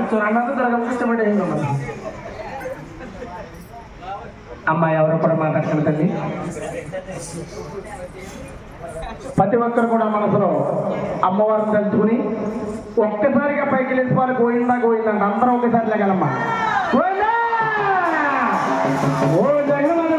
అన్నది జరగక ఇష్టపడే అమ్మాయి ఎవరో కూడా మాట్లాడుతున్న తల్లి. ప్రతి ఒక్కరు కూడా మనసులో అమ్మవారిని తలుచుకుని ఒక్కసారిగా పైకి వెళ్ళిపోవాలి. గోయిందా గోయిందంట అందరూ ఒకేసారి లేగలమ్మా. గోయిందా గోయిందా